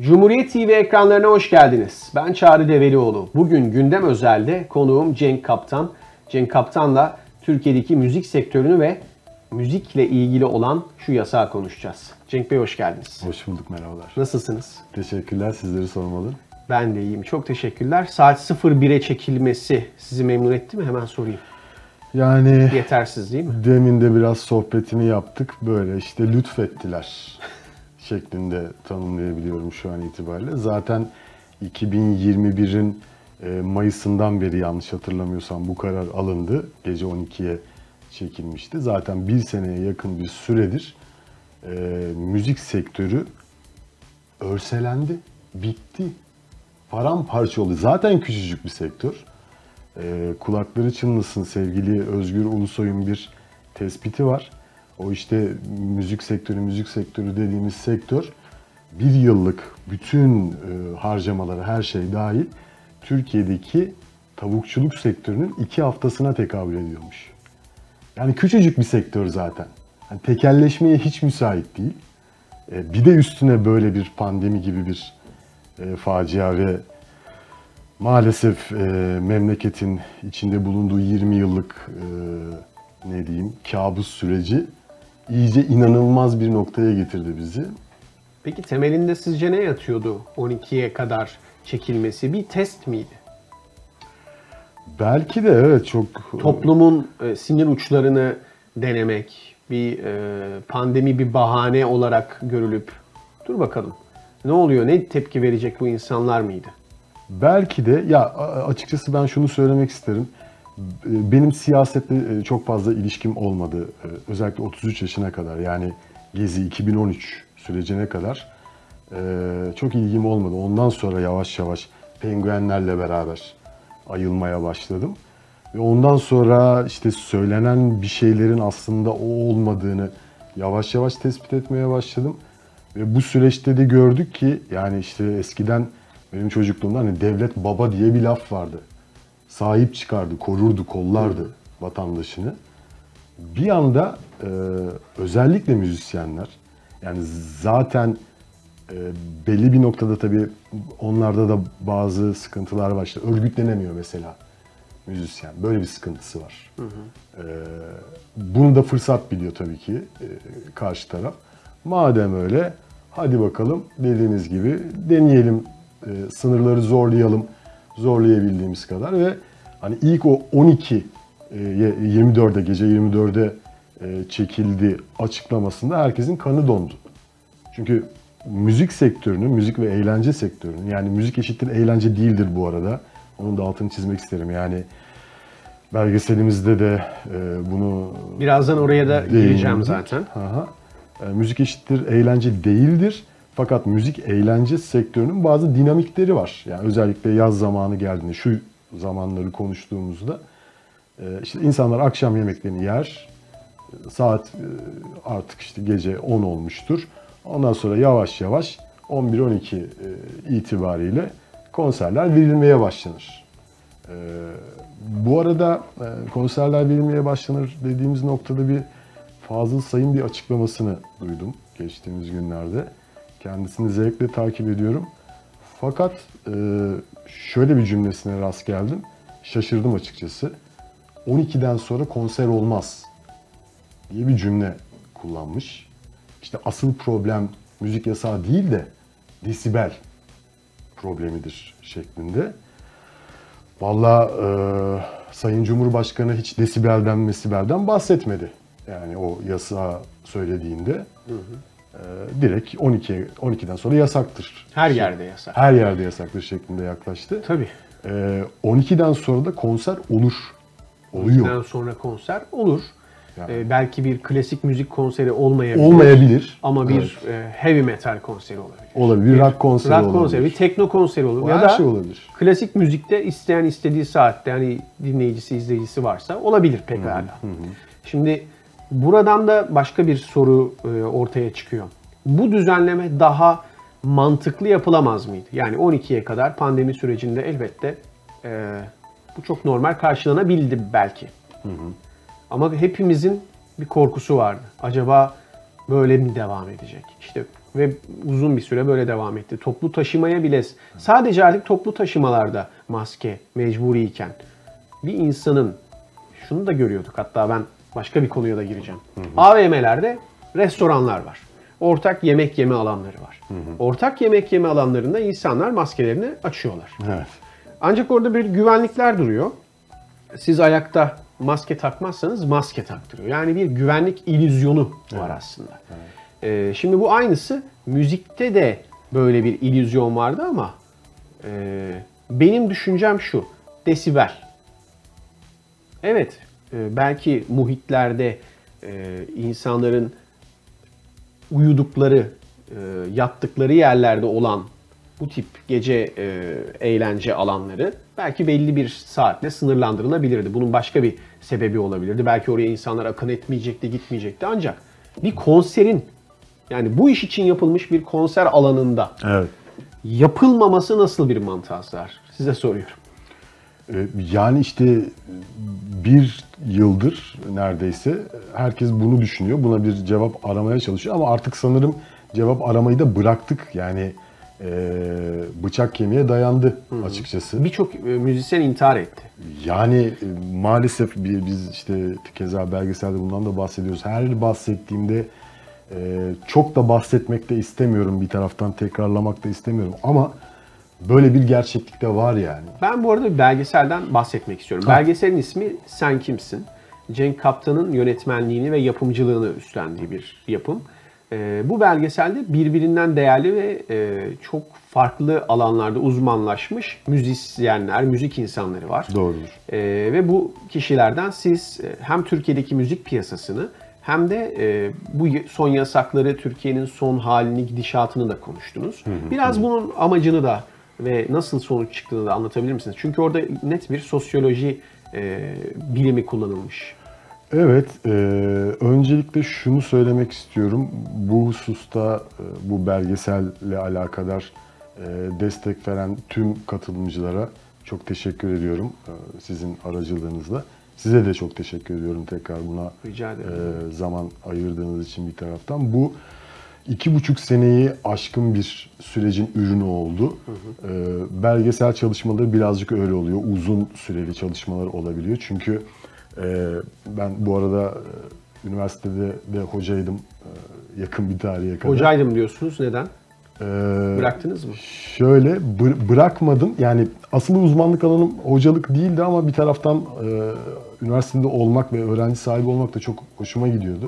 Cumhuriyet TV ekranlarına hoş geldiniz. Ben Çağrı Develioğlu. Bugün Gündem Özel'de konuğum Cenk Kaptan. Cenk Kaptan'la Türkiye'deki müzik sektörünü ve müzikle ilgili olan şu yasağı konuşacağız. Cenk Bey hoş geldiniz. Hoş bulduk, merhabalar. Nasılsınız? Teşekkürler, sizleri sormalı. Ben de iyiyim, çok teşekkürler. Saat 01'e çekilmesi sizi memnun etti mi? Hemen sorayım. Yani Yetersiz değil mi? demin de biraz sohbetini yaptık. Böyle işte lütfettiler şeklinde tanımlayabiliyorum şu an itibariyle. Zaten 2021'in Mayıs'ından beri yanlış hatırlamıyorsam bu karar alındı. Gece 12'ye çekilmişti. Zaten bir seneye yakın bir süredir müzik sektörü örselendi, bitti. Paramparça oldu. Zaten küçücük bir sektör. Kulakları çınlasın, sevgili Özgür Ulusoy'un bir tespiti var. O işte müzik sektörü dediğimiz sektör bir yıllık bütün harcamaları, her şey dahil Türkiye'deki tavukçuluk sektörünün 2 haftasına tekabül ediyormuş. Yani küçücük bir sektör zaten. Yani tekelleşmeye hiç müsait değil. Bir de üstüne böyle bir pandemi gibi bir facia ve maalesef memleketin içinde bulunduğu 20 yıllık kabus süreci iyice inanılmaz bir noktaya getirdi bizi. Peki temelinde sizce ne yatıyordu 12'ye kadar çekilmesi? Bir test miydi? Belki de evet, çok... Toplumun sinir uçlarını denemek, bir pandemi bir bahane olarak görülüp dur bakalım ne oluyor, ne tepki verecek bu insanlar mıydı? Belki de ya açıkçası ben şunu söylemek isterim. Benim siyasetle çok fazla ilişkim olmadı. Özellikle 33 yaşına kadar, yani Gezi 2013 sürecine kadar çok ilgim olmadı. Ondan sonra yavaş yavaş penguenlerle beraber ayılmaya başladım. Ve ondan sonra işte söylenen bir şeylerin aslında o olmadığını yavaş yavaş tespit etmeye başladım. Ve bu süreçte de gördük ki yani işte eskiden benim çocukluğumda hani devlet baba diye bir laf vardı. Sahip çıkardı, korurdu, kollardı vatandaşını. Bir anda özellikle müzisyenler, yani zaten belli bir noktada tabii onlarda da bazı sıkıntılar var. İşte örgütlenemiyor mesela müzisyen. Böyle bir sıkıntısı var. Bunu da fırsat biliyor tabii ki karşı taraf. Madem öyle, hadi bakalım dediğiniz gibi deneyelim, sınırları zorlayalım, zorlayabildiğimiz kadar ve hani ilk o 24'e gece 24'e çekildi açıklamasında herkesin kanı dondu. Çünkü müzik sektörünün, müzik ve eğlence sektörünün, yani müzik eşittir eğlence değildir bu arada. Onun da altını çizmek isterim. Yani belgeselimizde de bunu... Birazdan oraya da gireceğim zaten. Aha. Müzik eşittir eğlence değildir. Fakat müzik eğlence sektörünün bazı dinamikleri var. Yani özellikle yaz zamanı geldiğinde, şu zamanları konuştuğumuzda işte insanlar akşam yemeklerini yer. Saat artık işte gece 10 olmuştur. Ondan sonra yavaş yavaş 11-12 itibariyle konserler verilmeye başlanır. Bu arada konserler verilmeye başlanır dediğimiz noktada bir Fazıl Say'ın bir açıklamasını duydum geçtiğimiz günlerde. Kendisini zevkle takip ediyorum. Fakat şöyle bir cümlesine rast geldim. Şaşırdım açıkçası. 12'den sonra konser olmaz diye bir cümle kullanmış. İşte asıl problem müzik yasağı değil de desibel problemidir şeklinde. Vallahi Sayın Cumhurbaşkanı hiç desibelden bahsetmedi. Yani o yasağı söylediğinde direkt 12'den sonra yasaktır. Her yerde yasak. Her yerde yasaktır şeklinde yaklaştı. Tabii. 12'den sonra da konser olur. Oluyor. 12'den sonra konser olur. Yani. Belki bir klasik müzik konseri olmayabilir. Olmayabilir. Ama bir heavy metal konseri olabilir. Olabilir. Bir rock konseri olabilir. Rock konseri, bir tekno konseri olur. Ya ya da da şey olabilir. Klasik müzikte isteyen istediği saatte, yani dinleyicisi, izleyicisi varsa olabilir pekala. Şimdi buradan da başka bir soru ortaya çıkıyor. Bu düzenleme daha mantıklı yapılamaz mıydı? Yani 12'ye kadar pandemi sürecinde elbette bu çok normal karşılanabildi belki. Ama hepimizin bir korkusu vardı. Acaba böyle mi devam edecek? İşte ve uzun bir süre böyle devam etti. Toplu taşımaya bile sadece artık toplu taşımalarda maske mecburiyken bir insanın şunu da görüyorduk. Hatta ben başka bir konuya da gireceğim. AVM'lerde restoranlar var. Ortak yemek yeme alanları var. Ortak yemek yeme alanlarında insanlar maskelerini açıyorlar. Evet. Ancak orada bir güvenlikler duruyor. Siz ayakta maske takmazsanız maske taktırıyor. Yani bir güvenlik illüzyonu var aslında. Evet. Şimdi bu aynısı müzikte de böyle bir illüzyon vardı ama benim düşüncem şu. Desibel. Evet, belki muhitlerde insanların uyudukları, yattıkları yerlerde olan bu tip gece eğlence alanları belki belli bir saatle sınırlandırılabilirdi. Bunun başka bir sebebi olabilirdi. Belki oraya insanlar akın etmeyecekti, gitmeyecekti. Ancak bir konserin, yani bu iş için yapılmış bir konser alanında yapılmaması nasıl bir mantığa sığar? Size soruyorum. Yani işte bir yıldır neredeyse herkes bunu düşünüyor. Buna bir cevap aramaya çalışıyor ama artık sanırım cevap aramayı da bıraktık. Yani bıçak kemiğe dayandı açıkçası. Birçok müzisyen intihar etti. Yani maalesef biz işte keza belgeselde bundan da bahsediyoruz. Her bahsettiğimde çok da bahsetmek de istemiyorum, bir taraftan tekrarlamak da istemiyorum ama böyle bir gerçeklik de var yani. Ben bu arada bir belgeselden bahsetmek istiyorum. Belgeselin ismi Sen Kimsin? Cenk Kaptan'ın yönetmenliğini ve yapımcılığını üstlendiği bir yapım. Bu belgeselde birbirinden değerli ve çok farklı alanlarda uzmanlaşmış müzisyenler, müzik insanları var. Doğrudur. Ve bu kişilerden siz hem Türkiye'deki müzik piyasasını hem de bu son yasakları, Türkiye'nin son halini, gidişatını da konuştunuz. Biraz bunun amacını da ve nasıl sonuç çıktığını da anlatabilir misiniz? Çünkü orada net bir sosyoloji bilimi kullanılmış. Evet, öncelikle şunu söylemek istiyorum. Bu hususta bu belgeselle alakadar destek veren tüm katılımcılara çok teşekkür ediyorum sizin aracılığınızla. Size de çok teşekkür ediyorum tekrar buna zaman ayırdığınız için bir taraftan. Bu 2,5 seneyi aşkın bir sürecin ürünü oldu. Belgesel çalışmaları birazcık öyle oluyor. Uzun süreli çalışmalar olabiliyor. Çünkü ben bu arada üniversitede de hocaydım yakın bir tarihe kadar. Hocaydım diyorsunuz. Neden? Bıraktınız mı? Şöyle bırakmadım. Yani asıl uzmanlık alanım hocalık değildi ama bir taraftan üniversitede olmak ve öğrenci sahibi olmak da çok hoşuma gidiyordu.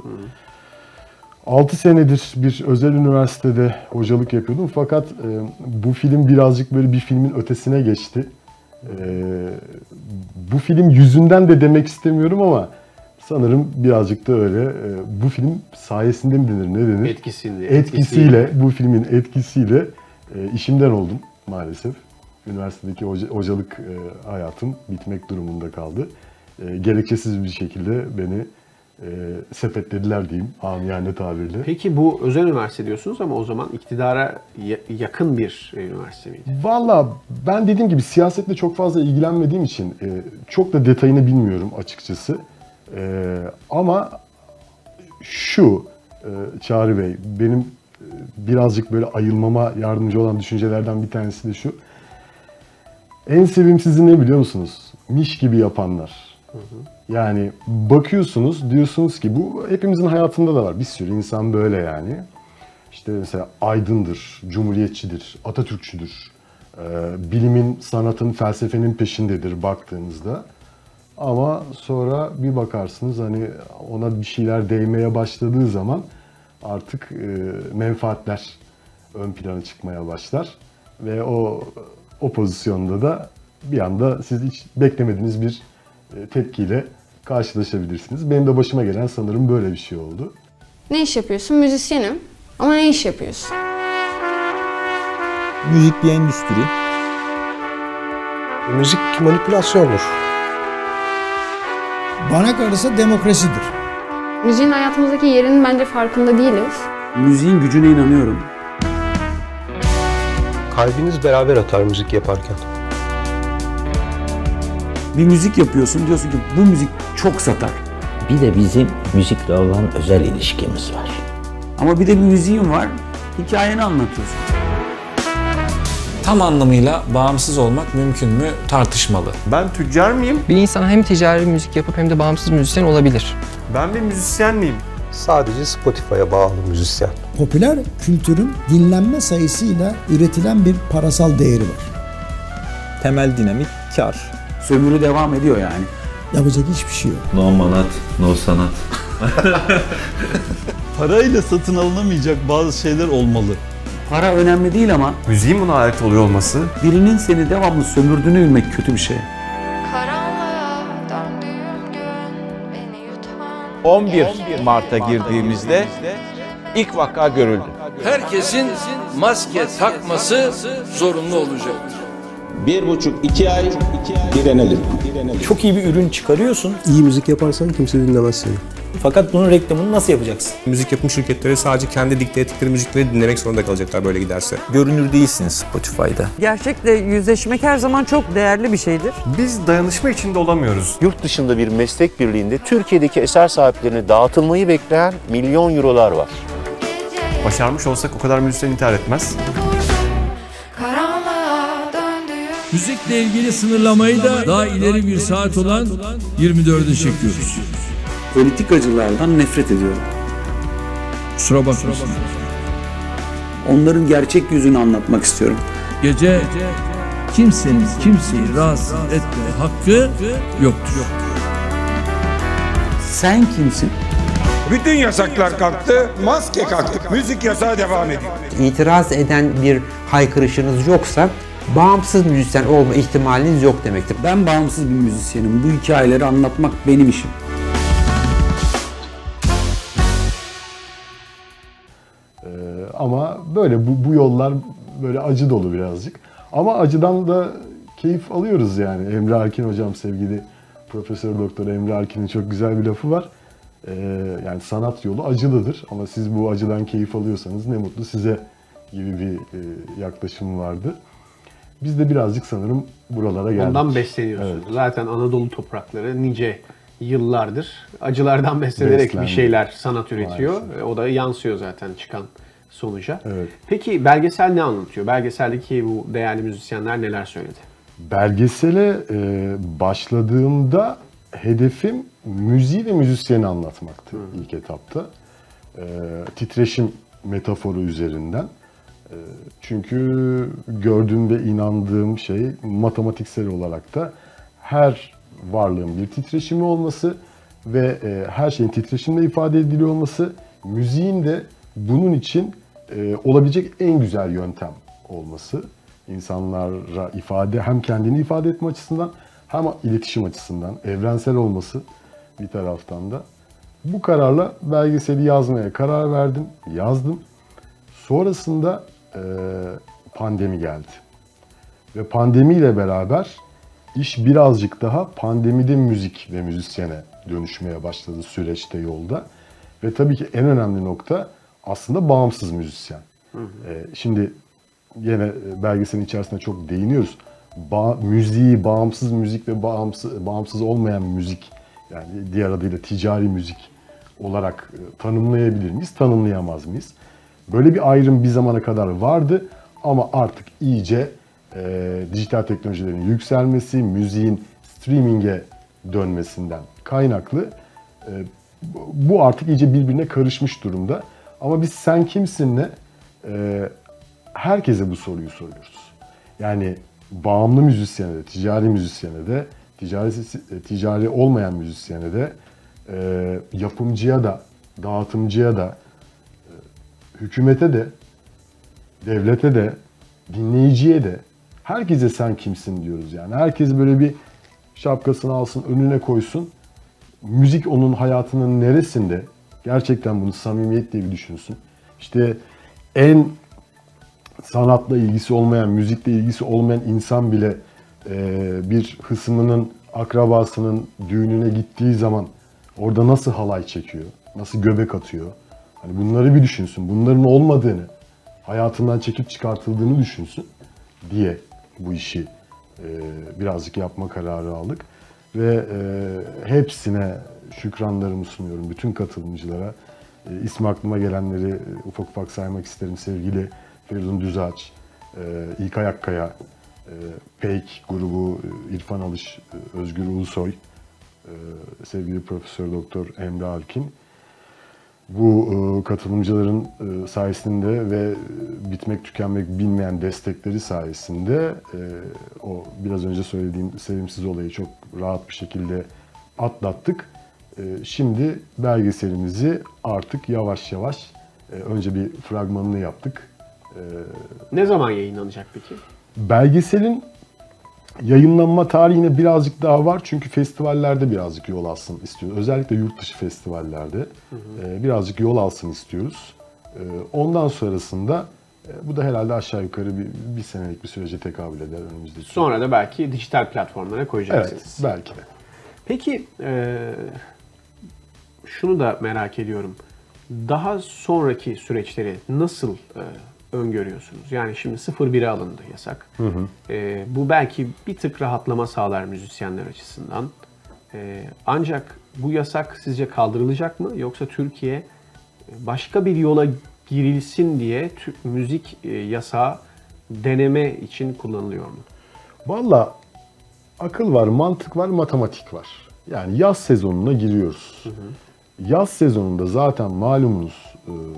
6 senedir bir özel üniversitede hocalık yapıyordum fakat bu film birazcık böyle bir filmin ötesine geçti. Bu film yüzünden de demek istemiyorum ama sanırım birazcık da öyle. Bu film sayesinde mi denir, ne denir? Etkisiyle, bu filmin etkisiyle işimden oldum maalesef. Üniversitedeki hocalık hayatım bitmek durumunda kaldı. Gerekçesiz bir şekilde beni sepetlediler diyeyim amiyane tabirle. Peki bu özel üniversite diyorsunuz ama o zaman iktidara yakın bir üniversite miydi? Valla ben dediğim gibi siyasetle çok fazla ilgilenmediğim için çok da detayını bilmiyorum açıkçası. Ama şu Çağrı Bey, benim birazcık böyle ayılmama yardımcı olan düşüncelerden bir tanesi de şu. En sevimsizi ne biliyor musunuz? Miş gibi yapanlar. Yani bakıyorsunuz, diyorsunuz ki bu hepimizin hayatında da var. Bir sürü insan böyle yani. İşte mesela aydındır, cumhuriyetçidir, Atatürkçüdür. Bilimin, sanatın, felsefenin peşindedir baktığınızda. Ama sonra bir bakarsınız hani ona bir şeyler değmeye başladığı zaman artık menfaatler ön plana çıkmaya başlar. Ve o pozisyonda da bir anda siz hiç beklemediğiniz bir tepkiyle karşılaşabilirsiniz. Benim de başıma gelen sanırım böyle bir şey oldu. Ne iş yapıyorsun? Müzisyenim. Ama ne iş yapıyorsun? Müzik bir endüstri. Müzik manipülasyondur. Bana kalırsa demokrasidir. Müziğin hayatımızdaki yerinin bence farkında değiliz. Müziğin gücüne inanıyorum. Kalbiniz beraber atar müzik yaparken. Bir müzik yapıyorsun, diyorsun ki bu müzik çok satar. Bir de bizim müzikle olan özel ilişkimiz var. Ama bir de bir müziğin var, hikayeni anlatıyorsun. Tam anlamıyla bağımsız olmak mümkün mü tartışmalı. Ben tüccar mıyım? Bir insan hem ticari müzik yapıp hem de bağımsız müzisyen olabilir. Ben bir müzisyen miyim? Sadece Spotify'a bağlı müzisyen. Popüler kültürün dinlenme sayısıyla üretilen bir parasal değeri var. Temel dinamik kar. Sömürü devam ediyor yani. Yapacak hiçbir şey yok. No manat, no sanat. Parayla satın alınamayacak bazı şeyler olmalı. Para önemli değil ama Müziğin buna ait oluyor olması. birinin seni devamlı sömürdüğünü bilmek kötü bir şey. 11 Mart'a girdiğimizde ilk vaka görüldü. Herkesin maske takması zorunlu olacaktır. 1,5-2 ay direnelim. Çok iyi bir ürün çıkarıyorsun. İyi müzik yaparsan kimse dinlemez seni. Fakat bunun reklamını nasıl yapacaksın? Müzik yapım şirketleri sadece kendi dikte ettikleri müzikleri dinlemek zorunda kalacaklar böyle giderse. Görünür değilsiniz Spotify'da. Gerçekle yüzleşmek her zaman çok değerli bir şeydir. Biz dayanışma içinde olamıyoruz. Yurt dışında bir meslek birliğinde Türkiye'deki eser sahiplerine dağıtılmayı bekleyen milyon eurolar var. Başarmış olsak o kadar müzisyen intihar etmez. Müzikle ilgili sınırlamayı da daha ileri bir saat olan 24'e çekiyoruz. Politikacılardan nefret ediyorum. Kusura bakmasın. Onların gerçek yüzünü anlatmak istiyorum. Gece kimsenin kimseyi rahatsız etme hakkı yoktur. Sen kimsin? Bütün yasaklar kalktı, maske kalktı. Müzik yasağı devam ediyor. İtiraz eden bir haykırışınız yoksa bağımsız müzisyen olma ihtimaliniz yok demektir. Ben bağımsız bir müzisyenim. Bu hikayeleri anlatmak benim işim. Ama böyle bu yollar böyle acı dolu birazcık. Ama acıdan da keyif alıyoruz yani. Emre Arkin hocam, sevgili Profesör Doktor Emre Arkin'in çok güzel bir lafı var. Yani sanat yolu acılıdır ama siz bu acıdan keyif alıyorsanız ne mutlu size gibi bir yaklaşım vardı. Biz de birazcık sanırım buralara geldik. Ondan besleniyorsunuz. Evet. Zaten Anadolu toprakları nice yıllardır acılardan beslenerek bir şeyler sanat üretiyor. Maalesef. O da yansıyor zaten çıkan sonuca. Evet. Peki belgesel ne anlatıyor? Belgeseldeki bu değerli müzisyenler neler söyledi? Belgesele başladığımda hedefim müziği ve müzisyeni anlatmaktı ilk etapta. Titreşim metaforu üzerinden. Çünkü gördüğüm ve inandığım şey matematiksel olarak da her varlığın bir titreşimi olması ve her şeyin titreşimle ifade ediliyor olması, müziğin de bunun için olabilecek en güzel yöntem olması. İnsanlara ifade, hem kendini ifade etme açısından hem iletişim açısından evrensel olması bir taraftan da. Bu kararla belgeseli yazmaya karar verdim, yazdım. Sonrasında pandemi geldi. Ve pandemiyle beraber iş birazcık daha pandemide müzik ve müzisyene dönüşmeye başladı süreçte, yolda. Ve tabii ki en önemli nokta aslında bağımsız müzisyen. Şimdi yine belgeselin içerisinde çok değiniyoruz. Müziği, bağımsız müzik ve bağımsız olmayan müzik, yani diğer adıyla ticari müzik olarak tanımlayabilir miyiz, tanımlayamaz mıyız? Böyle bir ayrım bir zamana kadar vardı ama artık iyice dijital teknolojilerin yükselmesi, müziğin streaming'e dönmesinden kaynaklı bu artık iyice birbirine karışmış durumda. Ama biz sen kimsinle herkese bu soruyu soruyoruz. Yani bağımlı müzisyene de, ticari müzisyene de, ticari olmayan müzisyene de, yapımcıya da, dağıtımcıya da, hükümete de, devlete de, dinleyiciye de, herkese sen kimsin diyoruz yani. Herkes böyle bir şapkasını alsın, önüne koysun. Müzik onun hayatının neresinde? Gerçekten bunu samimiyetle bir düşünsün. İşte en sanatla ilgisi olmayan, müzikle ilgisi olmayan insan bile bir hısmının, akrabasının düğününe gittiği zaman orada nasıl halay çekiyor, nasıl göbek atıyor? Hani bunları bir düşünsün. Bunların olmadığını, hayatından çekip çıkartıldığını düşünsün diye bu işi birazcık yapma kararı aldık. Ve hepsine şükranlarımı sunuyorum, bütün katılımcılara. İsmi aklıma gelenleri ufak ufak saymak isterim. Sevgili Feridun Düzağaç, İlkay Akkaya, Fake grubu, İrfan Alış, Özgür Ulusoy, sevgili Profesör Doktor Emre Alkin. Bu katılımcıların sayesinde ve bitmek tükenmek bilmeyen destekleri sayesinde o biraz önce söylediğim sevimsiz olayı çok rahat bir şekilde atlattık. Şimdi belgeselimizi artık yavaş yavaş önce bir fragmanını yaptık. Ne zaman yayınlanacak peki? Belgeselin yayınlanma tarihine birazcık daha var çünkü festivallerde birazcık yol alsın istiyoruz. Özellikle yurt dışı festivallerde birazcık yol alsın istiyoruz. Ondan sonrasında bu da herhalde aşağı yukarı bir senelik bir sürece tekabül eder önümüzdeki. Sonra da belki dijital platformlara koyacaksınız. Evet, belki de. Peki şunu da merak ediyorum. Daha sonraki süreçleri nasıl öngörüyorsunuz? Yani şimdi 0-1'e alındı yasak. Bu belki bir tık rahatlama sağlar müzisyenler açısından. Ancak bu yasak sizce kaldırılacak mı? Yoksa Türkiye başka bir yola girilsin diye müzik yasağı deneme için kullanılıyor mu? Vallahi akıl var, mantık var, matematik var. Yani yaz sezonuna giriyoruz. Yaz sezonunda zaten malumunuz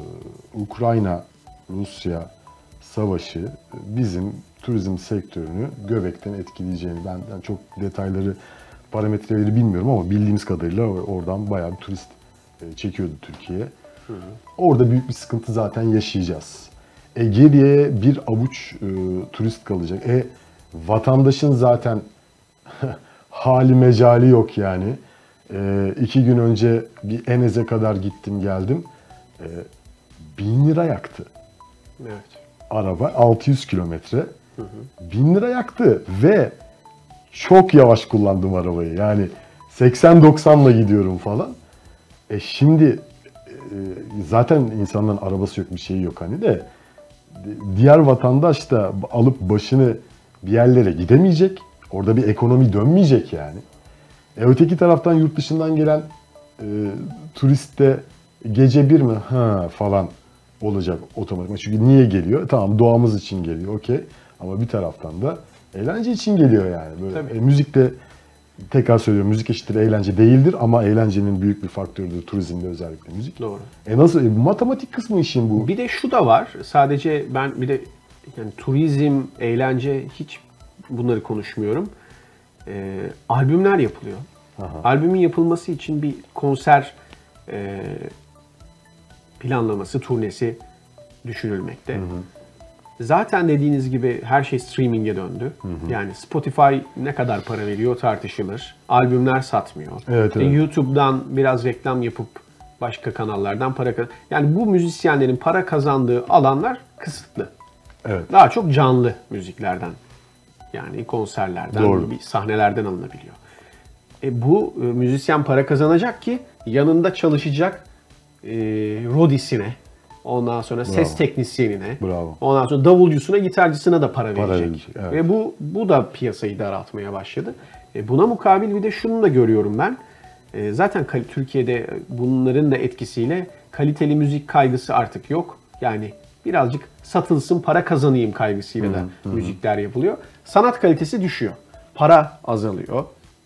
Ukrayna-Rusya savaşı bizim turizm sektörünü göbekten etkileyeceğini, ben çok detayları, parametreleri bilmiyorum ama bildiğimiz kadarıyla oradan bayağı bir turist çekiyordu Türkiye. Orada büyük bir sıkıntı zaten yaşayacağız. Geriye bir avuç turist kalacak. Vatandaşın zaten hali mecali yok yani. 2 gün önce bir Enez'e kadar gittim geldim. 1000 lira yaktı. Evet. Araba 600 kilometre. 1000 lira yaktı ve çok yavaş kullandım arabayı. Yani 80-90'la gidiyorum falan. Şimdi zaten insanların arabası yok, bir şeyi yok hani de. Diğer vatandaş da alıp başını bir yerlere gidemeyecek. Orada bir ekonomi dönmeyecek yani. Öteki taraftan yurt dışından gelen turist de gece bir mi falan olacak otomatik. Çünkü niye geliyor? Tamam, doğamız için geliyor, okey. Ama bir taraftan da eğlence için geliyor yani. Böyle müzik de, tekrar söylüyorum, müzik eşittir eğlence değildir ama eğlencenin büyük bir faktörüdür turizmde, özellikle müzik. Doğru. Nasıl? Matematik kısmı işin bu. Bir de şu da var. Sadece ben bir de yani turizm, eğlence, hiç bunları konuşmuyorum. Albümler yapılıyor. Albümün yapılması için bir konser planlaması, turnesi düşünülmekte. Zaten dediğiniz gibi her şey streaming'e döndü. Yani Spotify ne kadar para veriyor tartışılır. Albümler satmıyor. Evet. YouTube'dan biraz reklam yapıp başka kanallardan para yani bu müzisyenlerin para kazandığı alanlar kısıtlı. Evet. Daha çok canlı müziklerden, yani konserlerden, bir sahnelerden alınabiliyor. Bu müzisyen para kazanacak ki yanında çalışacak rodisine, ondan sonra ses teknisyenine, ondan sonra davulcusuna, gitarcısına da para verecek. Evet. Ve bu da piyasayı daraltmaya başladı. Buna mukabil bir de şunu da görüyorum ben. Zaten Türkiye'de bunların da etkisiyle kaliteli müzik kaygısı artık yok. Yani birazcık satılsın, para kazanayım kaygısıyla da müzikler yapılıyor. Sanat kalitesi düşüyor. Para azalıyor.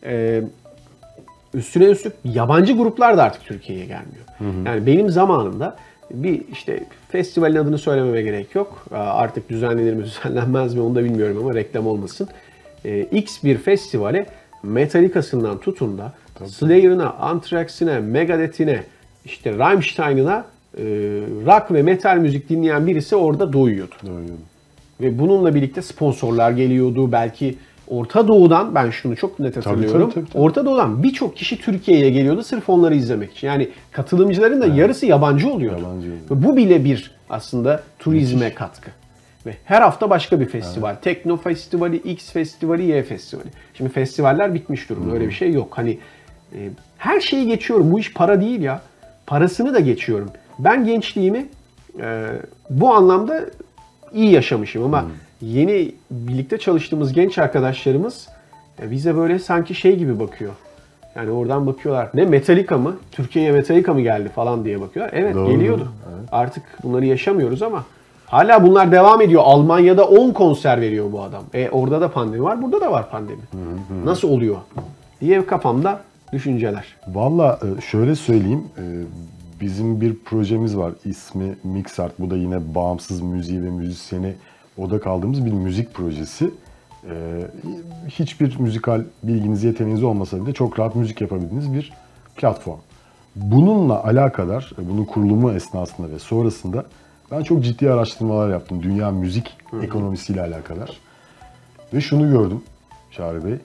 Üstüne üstlük yabancı gruplar da artık Türkiye'ye gelmiyor. Yani benim zamanımda bir işte festivalin adını söylememe gerek yok. Artık düzenlenir mi düzenlenmez mi onu da bilmiyorum ama reklam olmasın. X bir festivale Metallica'sından tutun da Slayer'ına, Anthrax'ine, Megadeth'ine, işte Rammstein'ına rock ve metal müzik dinleyen birisi orada doyuyordu. Ve bununla birlikte sponsorlar geliyordu. Belki Orta Doğu'dan, ben şunu çok net hatırlıyorum. Tabii. Orta Doğu'dan birçok kişi Türkiye'ye geliyordu sırf onları izlemek için. Yani katılımcıların da yarısı yabancı oluyordu. Ve bu bile bir aslında turizme katkı. Ve her hafta başka bir festival. Tekno festivali, X festivali, Y festivali. Şimdi festivaller bitmiş durumda. Öyle bir şey yok. Hani her şeyi geçiyorum. Bu iş para değil ya. Parasını da geçiyorum. Ben gençliğimi bu anlamda iyi yaşamışım ama yeni birlikte çalıştığımız genç arkadaşlarımız bize böyle sanki şey gibi bakıyor. Yani oradan bakıyorlar. Ne Metallica mı? Türkiye'ye Metallica mı geldi falan diye bakıyorlar. Evet, Doğru. geliyordu. Evet. Artık bunları yaşamıyoruz ama hala bunlar devam ediyor. Almanya'da 10 konser veriyor bu adam. Orada da pandemi var, burada da var pandemi. Nasıl oluyor diye kafamda düşünceler. Valla şöyle söyleyeyim. Bizim bir projemiz var. İsmi Mixart. Bu da yine bağımsız müziği ve müzisyeni odak aldığımız bir müzik projesi. Hiçbir müzikal bilginiz, yeteneğiniz olmasa bile çok rahat müzik yapabildiğiniz bir platform. Bununla alakadar, bunun kurulumu esnasında ve sonrasında ben çok ciddi araştırmalar yaptım. Dünya müzik ekonomisiyle alakadar. Ve şunu gördüm Çağrı Bey.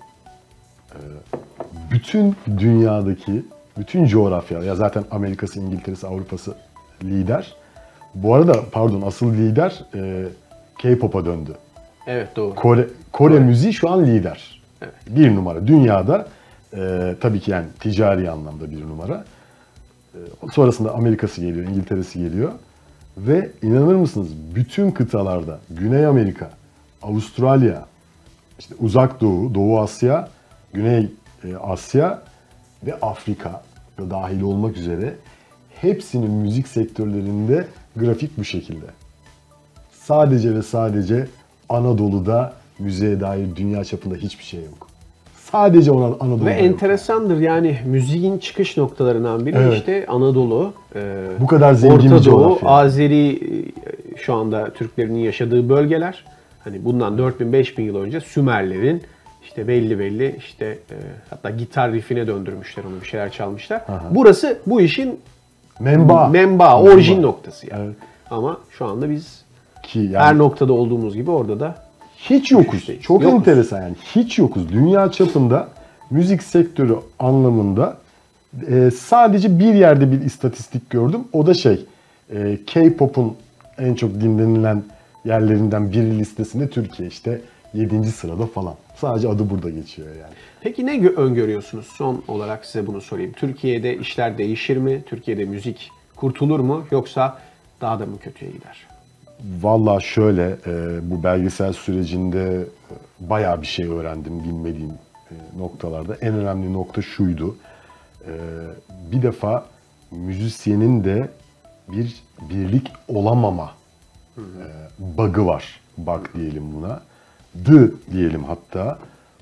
Bütün dünyadaki, bütün coğrafya, ya zaten Amerika'sı, İngiltere'si, Avrupa'sı lider. Bu arada pardon, asıl lider K-pop'a döndü. Evet, doğru. Kore müziği şu an lider. Evet. Bir numara. Dünyada tabii ki yani ticari anlamda bir numara. Sonrasında Amerika'sı geliyor, İngiltere'si geliyor. Ve inanır mısınız bütün kıtalarda Güney Amerika, Avustralya, işte Uzak Doğu, Doğu Asya, Güney Asya ve Afrika da dahil olmak üzere hepsinin müzik sektörlerinde grafik bu şekilde. Sadece ve sadece Anadolu'da müziğe dair dünya çapında hiçbir şey yok. Sadece Anadolu'da ve yok. enteresandır yani müziğin çıkış noktalarından biri işte Anadolu, bu kadar zengin Orta bir Doğu, coğrafya. Azeri şu anda Türklerin yaşadığı bölgeler. Hani bundan 4000-5000 yıl önce Sümerlerin işte belli işte hatta gitar riffine döndürmüşler onu, bir şeyler çalmışlar. Aha. Burası bu işin Menba, orijin noktası yani. Evet. Ama şu anda biz yani her noktada olduğumuz gibi orada da hiç yokuz. Çok enteresan yani. Hiç yokuz. Dünya çapında müzik sektörü anlamında sadece bir yerde bir istatistik gördüm. O da K-pop'un en çok dinlenilen yerlerinden biri listesinde Türkiye işte 7. sırada falan. Sadece adı burada geçiyor yani. Peki ne öngörüyorsunuz? Son olarak size bunu sorayım. Türkiye'de işler değişir mi? Türkiye'de müzik kurtulur mu? Yoksa daha da mı kötüye gider? Vallahi şöyle, bu belgesel sürecinde bayağı bir şey öğrendim bilmediğim noktalarda. En önemli nokta şuydu. Bir defa müzisyenin de bir birlik olamama bug'ı var. Bug diyelim buna. Diyelim hatta.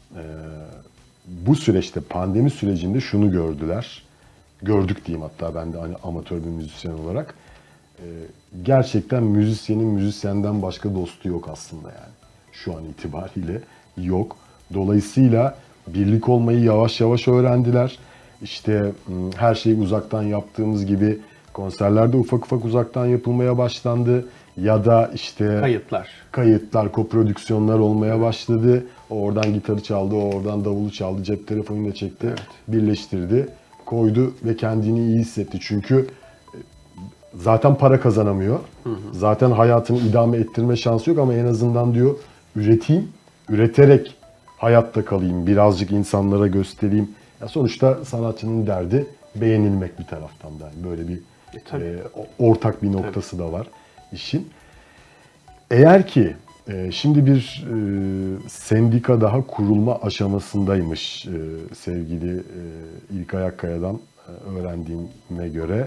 Bu süreçte, pandemi sürecinde şunu gördüler. Gördük diyeyim hatta ben de hani amatör bir müzisyen olarak. Gerçekten müzisyenin müzisyenden başka dostu yok aslında yani. Şu an itibariyle yok. Dolayısıyla birlik olmayı yavaş yavaş öğrendiler. İşte her şeyi uzaktan yaptığımız gibi konserlerde ufak ufak uzaktan yapılmaya başlandı. Ya da işte kayıtlar, koprodüksiyonlar olmaya başladı. O oradan gitarı çaldı, o oradan davulu çaldı, cep telefonuyla çekti, birleştirdi, koydu ve kendini iyi hissetti. Çünkü zaten para kazanamıyor. Zaten hayatını idame ettirme şansı yok ama en azından diyor üreteyim, üreterek hayatta kalayım, birazcık insanlara göstereyim. Ya sonuçta sanatçının derdi beğenilmek bir taraftan da. Yani böyle bir ortak bir noktası da var işin. Eğer ki şimdi bir sendika daha kurulma aşamasındaymış sevgili İlkay Akkaya'dan öğrendiğime göre.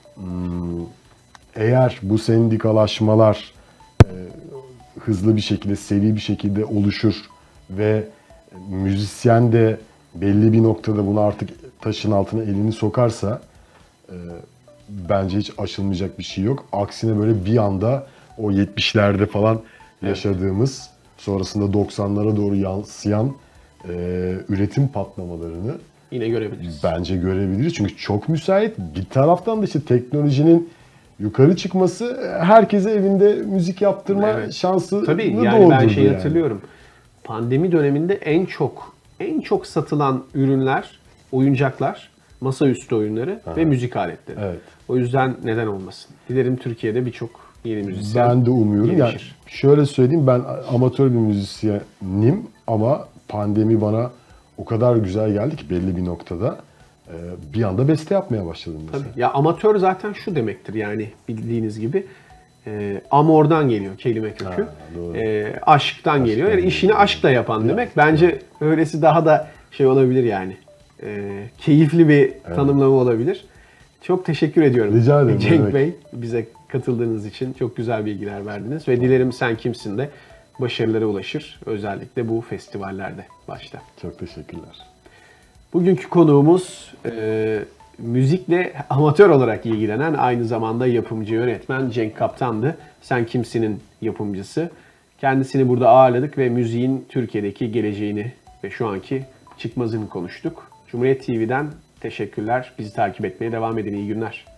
Eğer bu sendikalaşmalar hızlı bir şekilde, seri bir şekilde oluşur ve müzisyen de belli bir noktada bunu artık taşın altına elini sokarsa bence hiç aşılmayacak bir şey yok. Aksine böyle bir anda o 70'lerde falan yaşadığımız, sonrasında 90'lara doğru yansıyan üretim patlamalarını yine görebiliriz. Bence görebiliriz. Çünkü çok müsait. Bir taraftan da işte teknolojinin yukarı çıkması herkese evinde müzik yaptırma şansı tabii yani ben hatırlıyorum. Pandemi döneminde en çok satılan ürünler, oyuncaklar, masaüstü oyunları ve müzik aletleri. Evet. O yüzden neden olmasın? Dilerim Türkiye'de birçok yeni müzisyen ben de umuyorum. Yani şöyle söyleyeyim, ben amatör bir müzisyenim ama pandemi bana o kadar güzel geldi ki belli bir noktada bir anda beste yapmaya başladım mesela. Tabii. Ya amatör zaten şu demektir yani bildiğiniz gibi amordan geliyor kelime kökü. Aşktan geliyor. Yani işini aşkla yapan demek. Bence öylesi daha da olabilir yani. keyifli bir tanımlama olabilir. Çok teşekkür ediyorum. Rica ederim. Cenk Bey, bize katıldığınız için çok güzel bilgiler verdiniz. Ve dilerim Sen Kimsin de başarılara ulaşır. Özellikle bu festivallerde başta. Çok teşekkürler. Bugünkü konuğumuz müzikle amatör olarak ilgilenen, aynı zamanda yapımcı yönetmen Cenk Kaptan'dı. Sen Kimsin'in yapımcısı. Kendisini burada ağırladık ve müziğin Türkiye'deki geleceğini ve şu anki çıkmazını konuştuk. Cumhuriyet TV'den teşekkürler. Bizi takip etmeye devam edin. İyi günler.